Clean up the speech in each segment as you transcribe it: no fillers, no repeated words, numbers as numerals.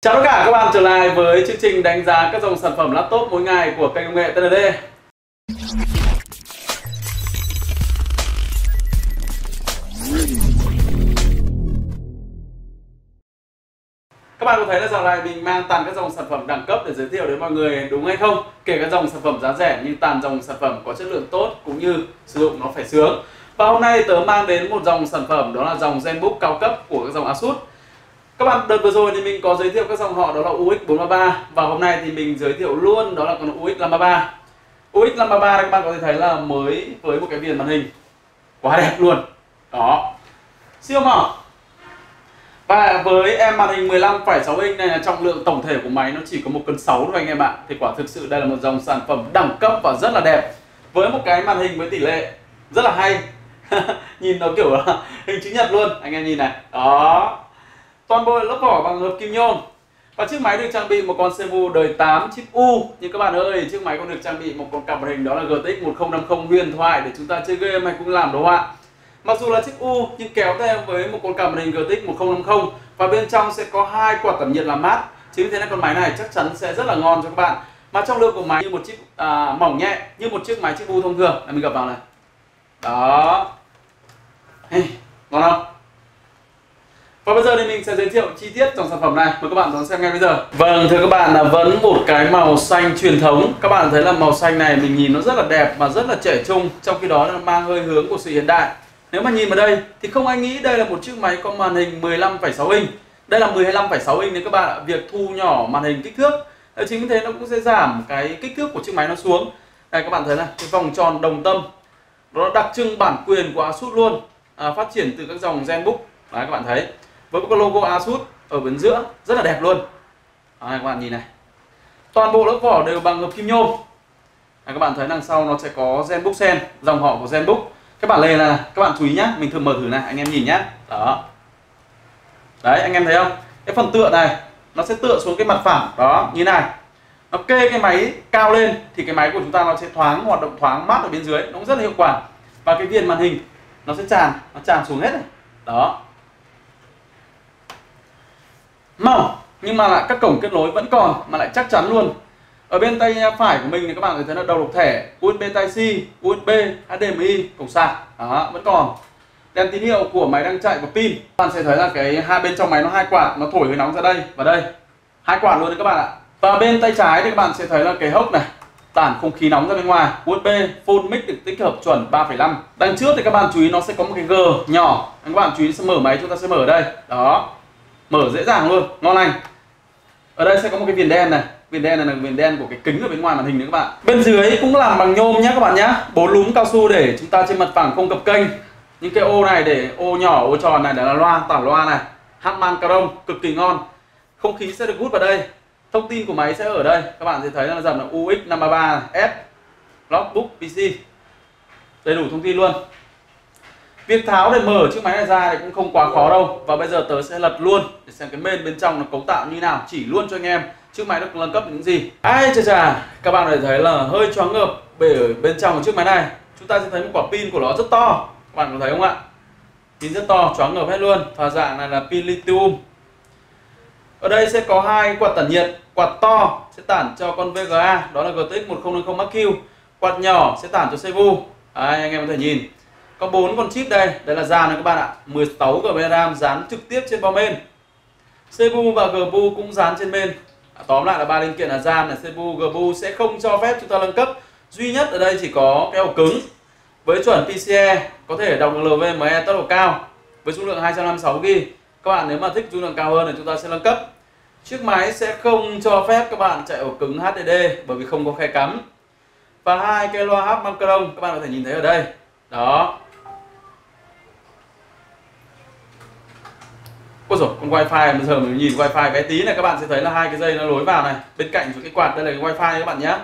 Chào tất cả các bạn trở lại với chương trình đánh giá các dòng sản phẩm laptop mỗi ngày của kênh công nghệ TND. Các bạn có thấy là dạo này mình mang toàn các dòng sản phẩm đẳng cấp để giới thiệu đến mọi người đúng hay không? Kể cả dòng sản phẩm giá rẻ nhưng toàn dòng sản phẩm có chất lượng tốt cũng như sử dụng nó phải sướng. Và hôm nay tớ mang đến một dòng sản phẩm đó là dòng ZenBook cao cấp của các dòng Asus. Các bạn, đợt vừa rồi thì mình có giới thiệu các dòng họ đó là UX433 và hôm nay thì mình giới thiệu luôn đó là con UX533. UX533 các bạn có thể thấy là mới với một cái viền màn hình quá đẹp luôn. Đó. Siêu mỏng. Và với em màn hình 15,6 inch này là trọng lượng tổng thể của máy nó chỉ có 1,6 cân thôi anh em ạ. Thì quả thực sự đây là một dòng sản phẩm đẳng cấp và rất là đẹp. Với một cái màn hình với tỷ lệ rất là hay. Nhìn nó kiểu là hình chữ nhật luôn, anh em nhìn này. Đó. Toàn bộ lớp vỏ bằng hợp kim nhôm. Và chiếc máy được trang bị một con CPU đời 8 chip U. Nhưng các bạn ơi, chiếc máy còn được trang bị một con card màn hình đó là GTX 1050 huyền thoại để chúng ta chơi game hay cũng làm đồ họa. Mặc dù là chiếc U nhưng kéo theo với một con card màn hình GTX 1050 và bên trong sẽ có 2 quạt cảm nhiệt làm mát. Chính vì thế nên con máy này chắc chắn sẽ rất là ngon cho các bạn. Mà trọng lượng của máy như một chiếc mỏng nhẹ như một chiếc máy chip U thông thường. Này mình gập vào này. Đó. Hey, ngon không? Và bây giờ thì mình sẽ giới thiệu chi tiết dòng sản phẩm này. Mời các bạn đón xem ngay bây giờ. Vâng, thưa các bạn, là vẫn một cái màu xanh truyền thống. Các bạn thấy là màu xanh này mình nhìn nó rất là đẹp và rất là trẻ trung, trong khi đó là mang hơi hướng của sự hiện đại. Nếu mà nhìn vào đây thì không ai nghĩ đây là một chiếc máy có màn hình 15,6 inch. Đây là 15,6 inch đấy các bạn ạ. Việc thu nhỏ màn hình kích thước, chính vì thế nó cũng sẽ giảm cái kích thước của chiếc máy nó xuống. Đây các bạn thấy này, cái vòng tròn đồng tâm. Đó là đặc trưng bản quyền của Asus luôn. Phát triển từ các dòng ZenBook. Đấy các bạn thấy. Với một cái logo Asus ở bên giữa rất là đẹp luôn. Đấy, các bạn nhìn này. Toàn bộ lớp vỏ đều bằng hợp kim nhôm. Đấy, các bạn thấy đằng sau nó sẽ có ZenBook Sen, dòng họ của ZenBook. Cái bản lề này, các bạn chú ý nhá, mình thử mở thử này, anh em nhìn nhá. Đó. Đấy, anh em thấy không? Cái phần tựa này nó sẽ tựa xuống cái mặt phẳng đó, như này. Nó kê cái máy cao lên thì cái máy của chúng ta nó sẽ thoáng, hoạt động thoáng mát ở bên dưới, nó cũng rất là hiệu quả. Và cái viền màn hình nó sẽ tràn xuống hết này. Đó. Mỏng nhưng mà lại các cổng kết nối vẫn còn mà lại chắc chắn luôn. Ở bên tay phải của mình thì các bạn thấy là đầu độc thẻ USB Type-C, USB, HDMI, cổng sạc, đó vẫn còn. Đèn tín hiệu của máy đang chạy và pin. Các bạn sẽ thấy là cái hai bên trong máy nó 2 quạt, nó thổi hơi nóng ra đây và đây. 2 quạt luôn đấy các bạn ạ. Và bên tay trái thì các bạn sẽ thấy là cái hốc này, tản không khí nóng ra bên ngoài, USB full mic được tích hợp chuẩn 3,5. Đằng trước thì các bạn chú ý nó sẽ có một cái G nhỏ. Các bạn chú ý sẽ mở máy, chúng ta sẽ mở ở đây. Đó. Mở dễ dàng luôn, ngon lành. Ở đây sẽ có một cái viền đen này. Viền đen này là viền đen của cái kính ở bên ngoài màn hình nữa các bạn. Bên dưới cũng làm bằng nhôm nhé các bạn nhé. 4 núm cao su để chúng ta trên mặt phẳng không cập kênh. Những cái ô này để ô nhỏ, ô tròn này để là loa, tản loa này. Harman Kardon cực kỳ ngon. Không khí sẽ được hút vào đây. Thông tin của máy sẽ ở đây. Các bạn sẽ thấy là dòng là UX533S Logbook PC. Đầy đủ thông tin luôn. Việc tháo để mở chiếc máy này ra thì cũng không quá khó đâu. Và bây giờ tớ sẽ lật luôn để xem cái main bên trong nó cấu tạo như nào, chỉ luôn cho anh em chiếc máy được nâng cấp những gì. Ai chà chà, các bạn có thể thấy là hơi choáng ngợp bởi ở bên trong của chiếc máy này. Chúng ta sẽ thấy một quả pin của nó rất to. Các bạn có thấy không ạ? Pin rất to, choáng ngợp hết luôn. Và dạng này là pin lithium. Ở đây sẽ có 2 quạt tản nhiệt. Quạt to sẽ tản cho con VGA, đó là GTX 1050 Max-Q. Quạt nhỏ sẽ tản cho CPU. Đấy, anh em có thể nhìn. Có 4 con chip đây, đây là RAM này các bạn ạ. 16GB RAM dán trực tiếp trên bao main. CPU và GPU cũng dán trên main. Tóm lại là 3 linh kiện là RAM này, CPU, GPU sẽ không cho phép chúng ta nâng cấp. Duy nhất ở đây chỉ có cái ổ cứng với chuẩn PCIe, có thể đọc NVMe tốc độ cao với dung lượng 256GB. Các bạn nếu mà thích dung lượng cao hơn thì chúng ta sẽ nâng cấp. Chiếc máy sẽ không cho phép các bạn chạy ổ cứng HDD bởi vì không có khe cắm. Và 2 cái loa Harman Kardon các bạn có thể nhìn thấy ở đây. Đó. Ôi dồi, con wifi bây giờ mình nhìn wifi bé tí này, các bạn sẽ thấy là 2 cái dây nó nối vào này. Bên cạnh cái quạt đây là cái wifi các bạn nhé.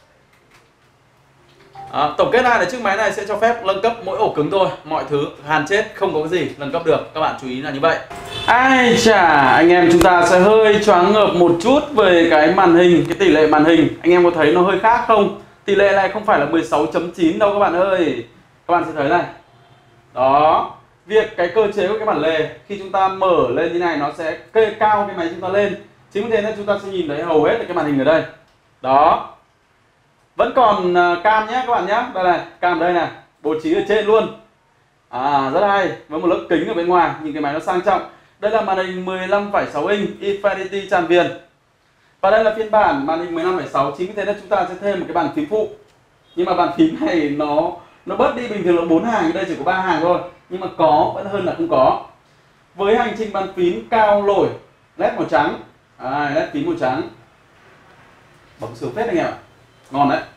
Tổng kết lại là chiếc máy này sẽ cho phép nâng cấp mỗi ổ cứng thôi. Mọi thứ hàn chết, không có cái gì nâng cấp được. Các bạn chú ý là như vậy. Ai chà, anh em chúng ta sẽ hơi choáng ngợp một chút về cái màn hình, cái tỷ lệ màn hình. Anh em có thấy nó hơi khác không? Tỷ lệ này không phải là 16.9 đâu các bạn ơi. Các bạn sẽ thấy này. Đó. Việc cái cơ chế của cái bản lề khi chúng ta mở lên như này nó sẽ kê cao cái máy chúng ta lên. Chính vì thế nên chúng ta sẽ nhìn thấy hầu hết cái màn hình ở đây. Đó. Vẫn còn cam nhé các bạn nhé. Đây này, cam đây này, bố trí ở trên luôn. Rất hay, với một lớp kính ở bên ngoài, nhìn cái máy nó sang trọng. Đây là màn hình 15,6 inch Infinity tràn viền. Và đây là phiên bản màn hình 15,6, chính vì thế nên chúng ta sẽ thêm một cái bàn phím phụ. Nhưng mà bàn phím này nó bớt đi, bình thường là 4 hàng, đây chỉ có 3 hàng thôi. Nhưng mà có vẫn hơn là không có. Với hành trình bàn phím cao nổi LED màu trắng. LED phím màu trắng. Bấm sướng phết anh em ạ. Ngon đấy.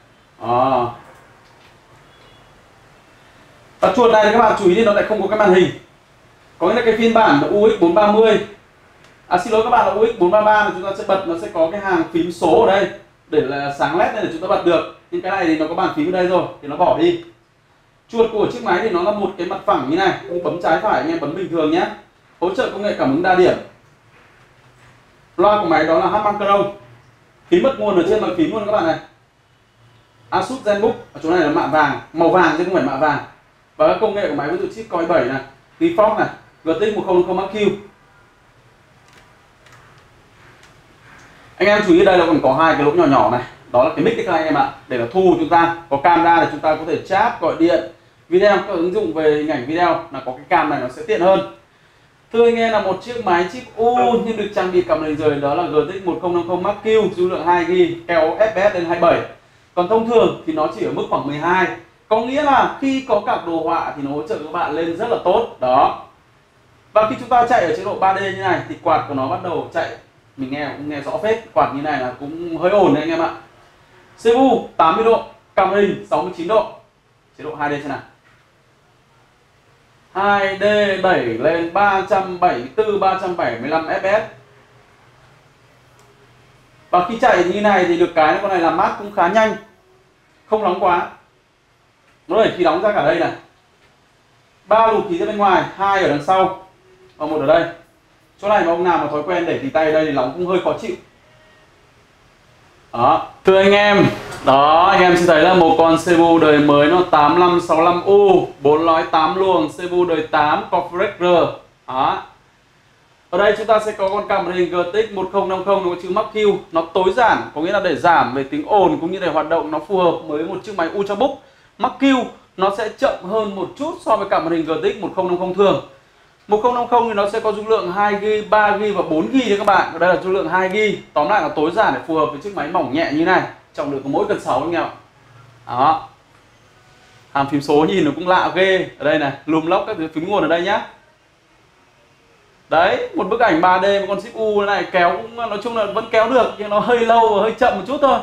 Và chuột này thì các bạn chú ý thì nó lại không có cái màn hình. Có nghĩa là cái phiên bản UX430, xin lỗi các bạn, là UX433 thì chúng ta sẽ bật, nó sẽ có cái hàng phím số ở đây để là sáng LED này để chúng ta bật được. Nhưng cái này thì nó có bàn phím ở đây rồi thì nó bỏ đi. Chuột của chiếc máy thì nó là một cái mặt phẳng như này, không bấm trái phải, anh em bấm bình thường nhé. Hỗ trợ công nghệ cảm ứng đa điểm. Loa của máy đó là Harman Kardon. Phím mất nguồn ở trên bàn phím luôn các bạn này. Asus ZenBook ở chỗ này là mạ vàng, màu vàng chứ không phải mạ vàng. Và các công nghệ của máy ví dụ chip Core i7 này, GeForce này, GTX 1050 Max Q. Anh em chú ý đây là còn có hai cái lỗ nhỏ nhỏ này, đó là cái mic các anh em ạ, để là thu chúng ta. Có camera để chúng ta có thể chat, gọi điện, video, các ứng dụng về hình ảnh video là có cái cam này nó sẽ tiện hơn. Thưa anh em, là một chiếc máy chip U nhưng được trang bị cặp hình rời đó là GTX 1050 Max Q, số lượng 2GB, kéo FPS lên 27. Còn thông thường thì nó chỉ ở mức khoảng 12. Có nghĩa là khi có card đồ họa thì nó hỗ trợ các bạn lên rất là tốt. Đó. Và khi chúng ta chạy ở chế độ 3D như này thì quạt của nó bắt đầu chạy. Mình cũng nghe rõ phết. Quạt như này là cũng hơi ổn đấy anh em ạ. CPU 80 độ, cảm hình 69 độ. Chế độ 2D thế nào? 2D đẩy lên 374, 375 fps. Và khi chạy như này thì được cái con này làm mát cũng khá nhanh, không nóng quá. Nó đẩy khí nóng ra cả đây này. 3 luồng khí ra bên ngoài, 2 ở đằng sau và 1 ở đây. Chỗ này mà ông nào mà thói quen để tì tay ở đây thì nóng cũng hơi khó chịu. Đó, thưa anh em, đó anh em sẽ thấy là một con CPU đời mới nó 8565U, 4 lõi 8 luồng, CPU đời 8 Cortex R. Đó. Ở đây chúng ta sẽ có con cảm hình GTX 1050, nó có chữ Max Q, nó tối giản, có nghĩa là để giảm về tiếng ồn cũng như để hoạt động nó phù hợp với một chiếc máy Ultrabook. Max Q nó sẽ chậm hơn một chút so với cảm hình GTX 1050 thường. 1050 thì nó sẽ có dung lượng 2GB, 3GB và 4GB đấy các bạn. Ở đây là dung lượng 2GB. Tóm lại là tối giản để phù hợp với chiếc máy mỏng nhẹ như này. Trọng lượng có mỗi cân 6 anh em ạ. Đó. Hàm phím số nhìn nó cũng lạ ghê. Ở đây này, lùm lốc các thứ phím nguồn ở đây nhá. Đấy, một bức ảnh 3D một con chip U này kéo cũng nói chung là vẫn kéo được, nhưng nó hơi lâu và hơi chậm một chút thôi.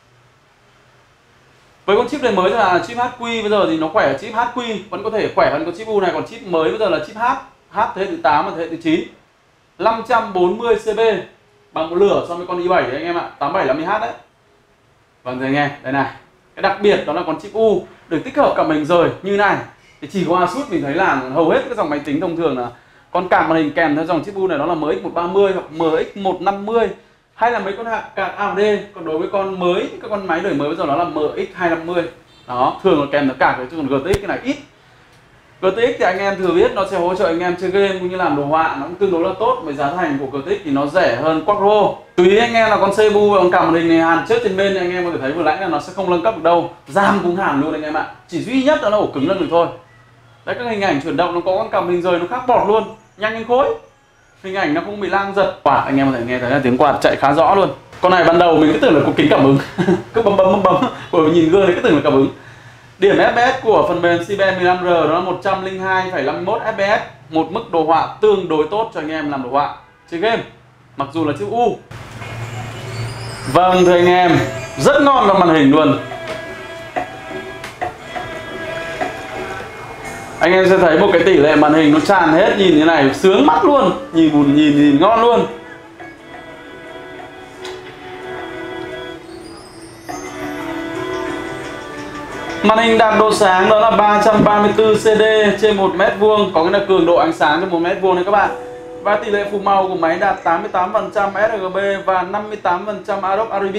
Với con chip này mới là chip HQ, bây giờ thì nó khỏe ở chip HQ, vẫn có thể khỏe hơn con chip U này, còn chip mới bây giờ là chip H thế hệ thứ 8 và thế hệ thứ 9. 540 CB, bằng một lửa so với con i7 đấy anh em ạ, 8750H đấy. Vâng rồi nghe, đây này. Cái đặc biệt đó là con chip U được tích hợp cảm hình rời như này. Thì chỉ có Asus mình thấy là hầu hết các dòng máy tính thông thường là con card màn hình kèm theo dòng chip U này đó là MX130 hoặc MX150 hay là mấy con card AMD. Còn đối với con mới, các con máy đời mới bây giờ nó là MX250. Đó, thường là kèm theo card chứ còn GTX cái này ít. GTX thì anh em thừa biết nó sẽ hỗ trợ anh em chơi game cũng như làm đồ họa, nó cũng tương đối là tốt. Với giá thành của GTX thì nó rẻ hơn Quadro. Chú ý anh em là con CPU và con card màn hình này hàn trước trên bên thì anh em có thể thấy vừa nãy là nó sẽ không nâng cấp được đâu. RAM cũng hàn luôn anh em ạ. Chỉ duy nhất đó là ổ cứng nâng được thôi. Đấy, các hình ảnh chuyển động nó có con cảm hình rời nó khác bọt luôn, nhanh như khối. Hình ảnh nó không bị lang giật. Quạt anh em có thể nghe thấy là tiếng quạt chạy khá rõ luôn. Con này ban đầu mình cứ tưởng là có kính cảm ứng. Cứ bấm bởi vì nhìn gương đấy cứ tưởng là cảm ứng. Điểm FPS của phần mềm Ciben 15R đó là 102,51 FPS, một mức đồ họa tương đối tốt cho anh em làm đồ họa chơi game, mặc dù là chip U. Vâng thưa anh em, rất ngon vào màn hình luôn. Anh em sẽ thấy một cái tỷ lệ màn hình nó tràn hết, nhìn như này sướng mắt luôn, nhìn ngon luôn. Màn hình đạt độ sáng đó là 334 CD trên 1 mét vuông, có nghĩa là cường độ ánh sáng trên 1 mét vuông đấy các bạn. Và tỷ lệ phủ màu của máy đạt 88% sRGB và 58% Adobe RGB.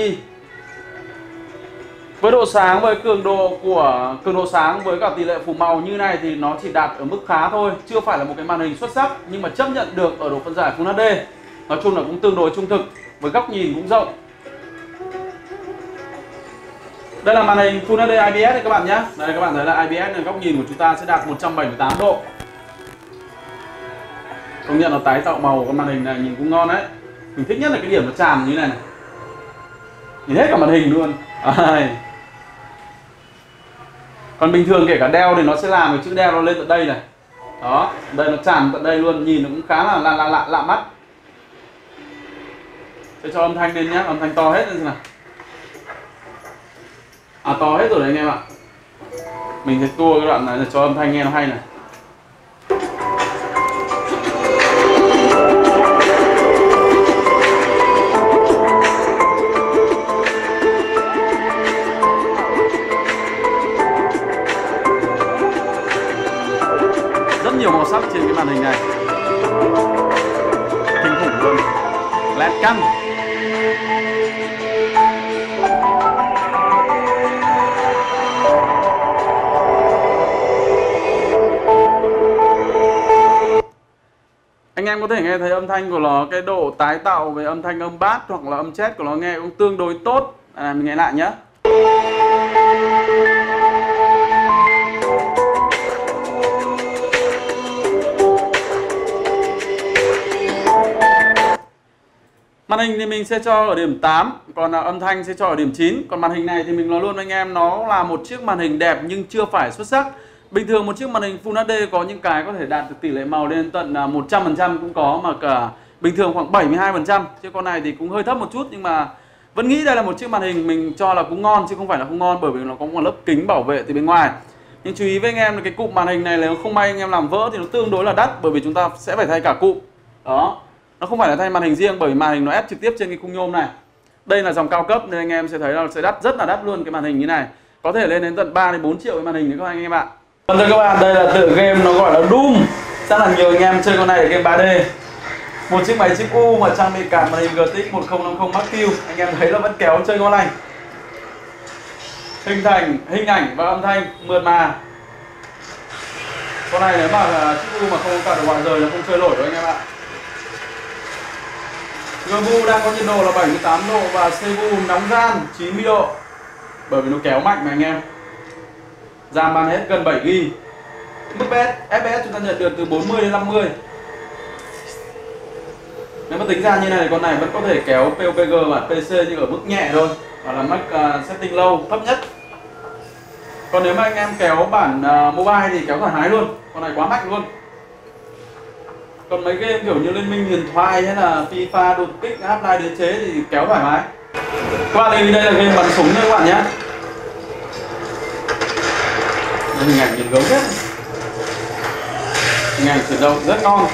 Với độ sáng, với cường độ sáng với cả tỷ lệ phủ màu như này thì nó chỉ đạt ở mức khá thôi, chưa phải là một cái màn hình xuất sắc nhưng mà chấp nhận được ở độ phân giải Full HD. Nói chung là cũng tương đối trung thực. với góc nhìn cũng rộng. Đây là màn hình Full HD IPS này các bạn nhé. Đây các bạn thấy là IPS này, góc nhìn của chúng ta sẽ đạt 178 độ. Công nhận nó tái tạo màu con màn hình này nhìn cũng ngon đấy. Mình thích nhất là cái điểm nó tràn như này này. Nhìn hết cả màn hình luôn. Còn bình thường kể cả đeo thì nó sẽ làm cái chữ đeo nó lên tận đây này. Đó, đây nó tràn tận đây luôn, nhìn nó cũng khá là lạ mắt. Sẽ cho âm thanh lên nhé, âm thanh to hết lên xem nào. To hết rồi đấy anh em ạ. Mình sẽ tua cái đoạn này để cho âm thanh nghe nó hay này. Rất nhiều màu sắc trên cái màn hình này. Kinh khủng luôn. LED căng. Anh em có thể nghe thấy âm thanh của nó, cái độ tái tạo về âm thanh âm bass hoặc là âm chết của nó nghe cũng tương đối tốt. Mình nghe lại nhé. Màn hình thì mình sẽ cho ở điểm 8, còn âm thanh sẽ cho ở điểm 9. Còn màn hình này thì mình nói luôn với anh em, nó là một chiếc màn hình đẹp nhưng chưa phải xuất sắc. Bình thường một chiếc màn hình Full HD có những cái có thể đạt được tỷ lệ màu lên tận 100% cũng có, mà cả bình thường khoảng 72%. Chứ con này thì cũng hơi thấp một chút, nhưng mà vẫn nghĩ đây là một chiếc màn hình mình cho là cũng ngon chứ không phải là không ngon, bởi vì nó có một lớp kính bảo vệ từ bên ngoài. Nhưng chú ý với anh em là cái cụm màn hình này nếu không may anh em làm vỡ thì nó tương đối là đắt, bởi vì chúng ta sẽ phải thay cả cụm. Đó, nó không phải là thay màn hình riêng, bởi vì màn hình nó ép trực tiếp trên cái khung nhôm này. Đây là dòng cao cấp nên anh em sẽ thấy là sẽ đắt, rất là đắt luôn. Cái màn hình như này có thể lên đến tận 3 đến 4 triệu cái màn hình đấy các anh em ạ. Vâng thưa các bạn, đây là tựa game nó gọi là Doom. Chắc là nhiều anh em chơi con này ở game 3D. Một chiếc máy chip U mà trang bị cả màn hình GTX 1050 Max Q, anh em thấy là vẫn kéo chơi ngon lành. Hình ảnh và âm thanh mượt mà. Con này nếu mà chip U mà không có cả đồ họa rời là không chơi nổi đâu anh em ạ. GPU đang có nhiệt độ là 78 độ và CPU nóng ran 90 độ, bởi vì nó kéo mạnh mà anh em. RAM bán hết gần 7GB. Mức FPS chúng ta nhận được từ 40 đến 50. Nếu mà tính ra như này, con này vẫn có thể kéo PUBG bản PC nhưng ở mức nhẹ thôi, hoặc là max setting low thấp nhất. Còn nếu mà anh em kéo bản mobile thì kéo thoải mái luôn, con này quá mạnh luôn. Còn mấy game kiểu như Liên minh huyền thoại hay là FIFA, đột kích, Half-Life đế chế thì kéo thoải mái. Các bạn lưu ý đây là game bắn súng nha các bạn nhé. Hình ảnh nhìn gớm hết. Hình ảnh chuyển động rất ngon.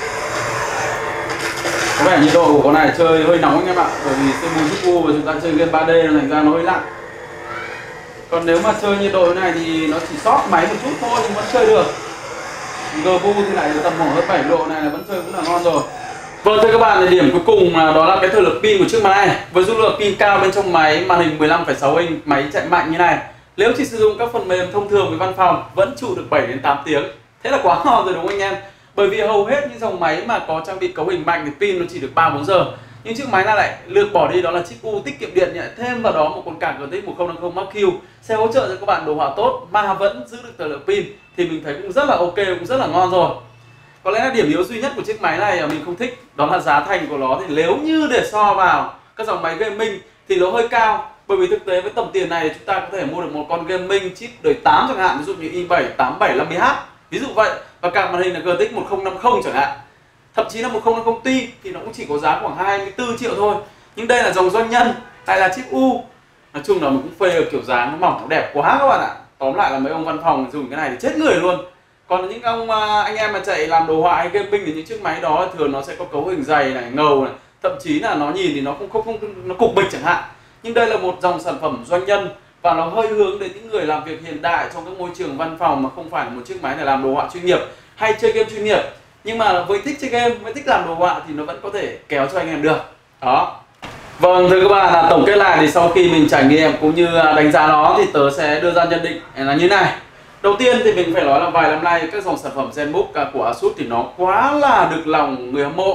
Có vẻ nhiệt độ của con này chơi hơi nóng anh em ạ, bởi vì CPU chip U và chúng ta chơi game 3D nên thành ra nó hơi lạnh. Còn nếu mà chơi nhiệt độ như này thì nó chỉ sót máy một chút thôi nhưng vẫn chơi được. GPU thì lại tầm khoảng hơn 7 độ này là vẫn chơi cũng là ngon rồi. Vâng thưa các bạn, thì điểm cuối cùng đó là cái thời lượng pin của chiếc máy này. Với dung lượng pin cao bên trong máy, màn hình 15,6 inch, máy chạy mạnh như này, nếu chỉ sử dụng các phần mềm thông thường với văn phòng vẫn trụ được 7 đến 8 tiếng. Thế là quá ngon rồi đúng không anh em? Bởi vì hầu hết những dòng máy mà có trang bị cấu hình mạnh thì pin nó chỉ được 3-4 giờ. Nhưng chiếc máy này lại lược bỏ đi, đó là chip U tiết kiệm điện, nhẹ thêm vào đó một con card GTX 1050 Max Q sẽ hỗ trợ cho các bạn đồ họa tốt mà vẫn giữ được thời lượng pin, thì mình thấy cũng rất là ok, cũng rất là ngon rồi. Có lẽ là điểm yếu duy nhất của chiếc máy này mình không thích, đó là giá thành của nó. Thì nếu như để so vào các dòng máy gaming thì nó hơi cao, bởi vì thực tế với tầm tiền này chúng ta có thể mua được một con gaming chip đời 8 chẳng hạn, ví dụ như i7 8750H ví dụ vậy, và cả màn hình là GTX 1050 chẳng hạn. Thậm chí là 1050 Ti thì nó cũng chỉ có giá khoảng 24 triệu thôi. Nhưng đây là dòng doanh nhân hay là chip U, nói chung là mình cũng phê được kiểu dáng nó mỏng, nó đẹp quá các bạn ạ. Tóm lại là mấy ông văn phòng dùng cái này thì chết người luôn. Còn những ông anh em mà chạy làm đồ họa hay gaming thì những chiếc máy đó thường nó sẽ có cấu hình dày này, ngầu này, thậm chí là nó nhìn thì nó không nó cục bịch chẳng hạn. Nhưng đây là một dòng sản phẩm doanh nhân và nó hơi hướng đến những người làm việc hiện đại trong các môi trường văn phòng, mà không phải là một chiếc máy để làm đồ họa chuyên nghiệp hay chơi game chuyên nghiệp. Nhưng mà với thích chơi game, với thích làm đồ họa thì nó vẫn có thể kéo cho anh em được. Đó. Vâng thưa các bạn, là tổng kết lại thì sau khi mình trải nghiệm cũng như đánh giá nó thì tớ sẽ đưa ra nhận định là như này. Đầu tiên thì mình phải nói là vài năm nay các dòng sản phẩm ZenBook của Asus thì nó quá là được lòng người hâm mộ,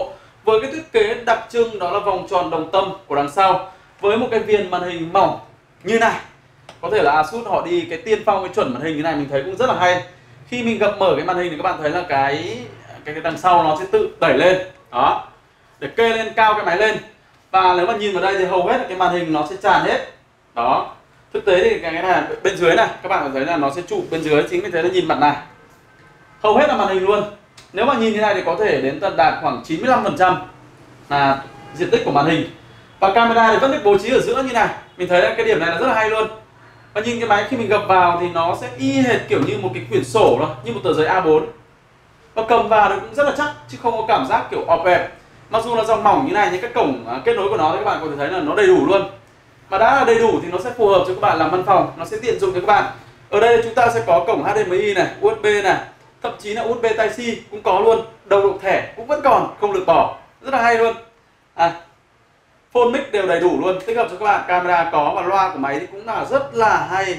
với cái thiết kế đặc trưng đó là vòng tròn đồng tâm của đằng sau với một cái viền màn hình mỏng như này. Có thể là Asus họ đi cái tiên phong, cái chuẩn màn hình như này mình thấy cũng rất là hay. Khi mình gập mở cái màn hình thì các bạn thấy là cái đằng sau nó sẽ tự đẩy lên đó, để kê lên cao cái máy lên. Và nếu mà nhìn vào đây thì hầu hết cái màn hình nó sẽ tràn hết đó. Thực tế thì cái này bên dưới này các bạn thấy là nó sẽ trụ bên dưới, chính vì thế nó nhìn mặt này hầu hết là màn hình luôn. Nếu mà nhìn như này thì có thể đến tận đạt khoảng 95% là diện tích của màn hình. Và camera thì vẫn được bố trí ở giữa như này. Mình thấy là cái điểm này là rất là hay luôn. Và nhìn cái máy khi mình gập vào thì nó sẽ y hệt kiểu như một cái quyển sổ thôi, như một tờ giấy A4. Và cầm vào thì cũng rất là chắc, chứ không có cảm giác kiểu ọp ẹp. Mặc dù là dòng mỏng như này, nhưng các cổng kết nối của nó thì các bạn có thể thấy là nó đầy đủ luôn. Mà đã là đầy đủ thì nó sẽ phù hợp cho các bạn làm văn phòng, nó sẽ tiện dụng cho các bạn. Ở đây chúng ta sẽ có cổng HDMI này, USB này, thậm chí là USB Type-C cũng có luôn, đầu độc thẻ cũng vẫn còn, không lược bỏ, rất là hay luôn. Phone mic đều đầy đủ luôn, tích hợp cho các bạn, camera có và loa của máy thì cũng là rất là hay.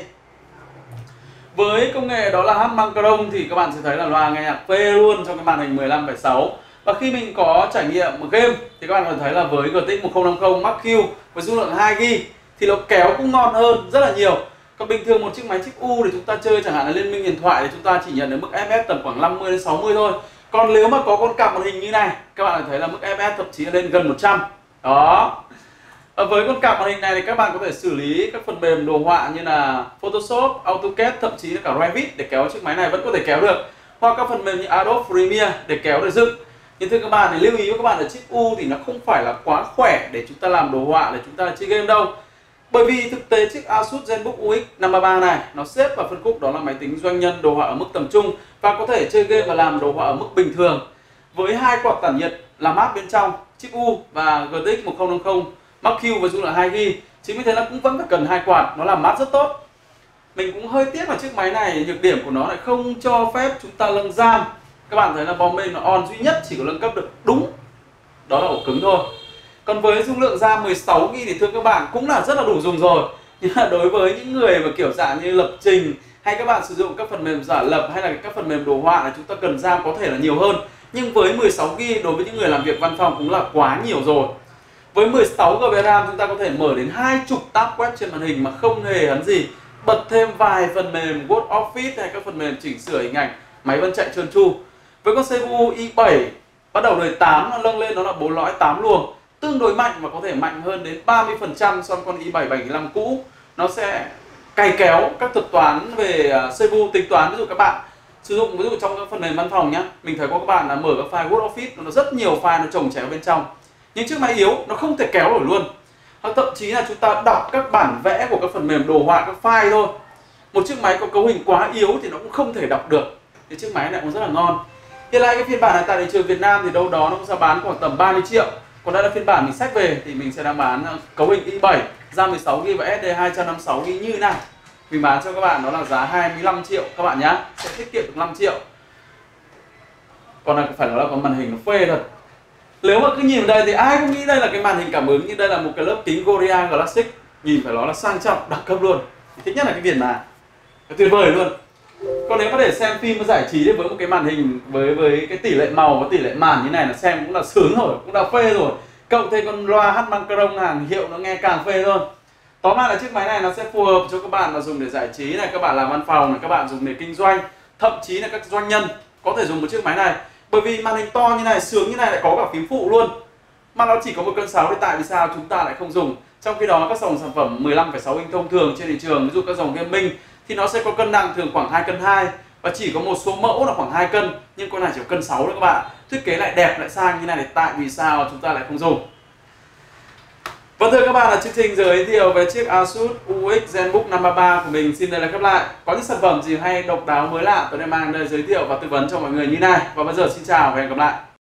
Với công nghệ đó là Harman-Kardon thì các bạn sẽ thấy là loa nghe nhạc phê luôn trong cái màn hình 15,6. Và khi mình có trải nghiệm một game thì các bạn có thấy là với GTX 1050 Max Q với dung lượng 2GB thì nó kéo cũng ngon hơn rất là nhiều. Còn bình thường một chiếc máy chip U thì chúng ta chơi chẳng hạn là Liên Minh Huyền Thoại thì chúng ta chỉ nhận được mức FPS tầm khoảng 50 đến 60 thôi. Còn nếu mà có con cặp màn hình như này, các bạn thấy là mức FPS thậm chí là lên gần 100. Đó. Và với con cặp màn hình này thì các bạn có thể xử lý các phần mềm đồ họa như là Photoshop, AutoCAD, thậm chí là cả Revit để kéo chiếc máy này vẫn có thể kéo được. Hoặc các phần mềm như Adobe Premiere để kéo để dựng. Nhưng thưa các bạn thì lưu ý với các bạn là chip U thì nó không phải là quá khỏe để chúng ta làm đồ họa, để chúng ta chơi game đâu. Bởi vì thực tế chiếc Asus ZenBook UX 533 này nó xếp vào phân khúc đó là máy tính doanh nhân đồ họa ở mức tầm trung và có thể chơi game và làm đồ họa ở mức bình thường. Với hai quạt tản nhiệt làm mát bên trong chip U và GTX 1050 Max Q với dung lượng 2GB, chính vì thế nó cũng vẫn phải cần hai quạt, nó làm mát rất tốt. Mình cũng hơi tiếc là chiếc máy này nhược điểm của nó lại không cho phép chúng ta nâng RAM. Các bạn thấy là bom bên nó on duy nhất chỉ có nâng cấp được đúng đó là ổ cứng thôi. Còn với dung lượng RAM 16GB thì thưa các bạn cũng là rất là đủ dùng rồi. Nhưng mà đối với những người mà kiểu dạng như lập trình hay các bạn sử dụng các phần mềm giả lập hay là các phần mềm đồ họa là chúng ta cần RAM có thể là nhiều hơn. Nhưng với 16GB đối với những người làm việc văn phòng cũng là quá nhiều rồi. Với 16GB RAM chúng ta có thể mở đến 20 tab web trên màn hình mà không hề hấn gì. Bật thêm vài phần mềm Word Office hay các phần mềm chỉnh sửa hình ảnh, máy vẫn chạy trơn tru. Với con CPU i7 bắt đầu đời 8 nó nâng lên, nó là 4 lõi 8 luồng, tương đối mạnh và có thể mạnh hơn đến 30% so với con i7 75 cũ. Nó sẽ cày kéo các thuật toán về CPU, tính toán. Ví dụ các bạn sử dụng ví dụ trong các phần mềm văn phòng nhá, mình thấy có các bạn là mở các file Word Office, nó rất nhiều file nó chồng chéo bên trong. Nhưng chiếc máy yếu nó không thể kéo nổi luôn. Hoặc thậm chí là chúng ta đọc các bản vẽ của các phần mềm đồ họa, các file thôi. Một chiếc máy có cấu hình quá yếu thì nó cũng không thể đọc được. Thì chiếc máy này cũng rất là ngon. Hiện tại cái phiên bản này tại thị trường Việt Nam thì đâu đó nó cũng sẽ bán khoảng tầm 30 triệu. Còn đây là phiên bản mình xách về thì mình sẽ đang bán cấu hình i7, RAM 16GB và SD 256GB như thế này. Mình bán cho các bạn đó là giá 25 triệu các bạn nhá, sẽ tiết kiệm được 5 triệu. Còn là phải nói là có màn hình nó phê thật. Nếu mà cứ nhìn vào đây thì ai cũng nghĩ đây là cái màn hình cảm ứng, nhưng đây là một cái lớp kính Gorilla Classic, nhìn phải nói là sang trọng, đẳng cấp luôn. Thích nhất là cái viền màn, tuyệt vời luôn. Còn nếu có thể xem phim và giải trí với một cái màn hình với cái tỷ lệ màu và tỷ lệ màn như này là xem cũng là sướng rồi, cũng là phê rồi. Cộng thêm con loa Harman-Kardon hàng hiệu nó nghe càng phê hơn. Tóm lại là chiếc máy này nó sẽ phù hợp cho các bạn là dùng để giải trí này, các bạn làm văn phòng này, các bạn dùng để kinh doanh, thậm chí là các doanh nhân có thể dùng một chiếc máy này. Bởi vì màn hình to như này, sướng như này lại có cả phím phụ luôn. Mà nó chỉ có 1 cân 6 thì tại vì sao chúng ta lại không dùng? Trong khi đó các dòng sản phẩm 15,6 inch thông thường trên thị trường, ví dụ các dòng gaming thì nó sẽ có cân nặng thường khoảng 2 cân 2 và chỉ có một số mẫu là khoảng 2 cân, nhưng con này chỉ có cân 6 thôi các bạn. Thiết kế lại đẹp lại sang như này thì tại vì sao chúng ta lại không dùng? Vâng thưa các bạn, là chương trình giới thiệu về chiếc Asus UX ZenBook 533 của mình xin đây là khép lại. Có những sản phẩm gì hay độc đáo mới lạ tôi đã mang đây giới thiệu và tư vấn cho mọi người như này. Và bây giờ xin chào và hẹn gặp lại.